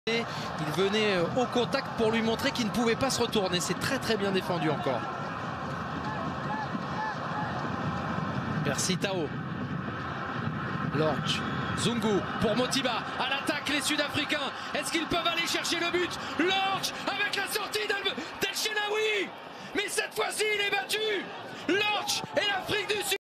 Il venait au contact pour lui montrer qu'il ne pouvait pas se retourner. C'est très bien défendu encore. Persitao. Lorch. Zungu pour Motiba. À l'attaque les Sud-Africains. Est-ce qu'ils peuvent aller chercher le but? Lorch avec la sortie d'El Shenawy. Mais cette fois-ci il est battu. Lorch et l'Afrique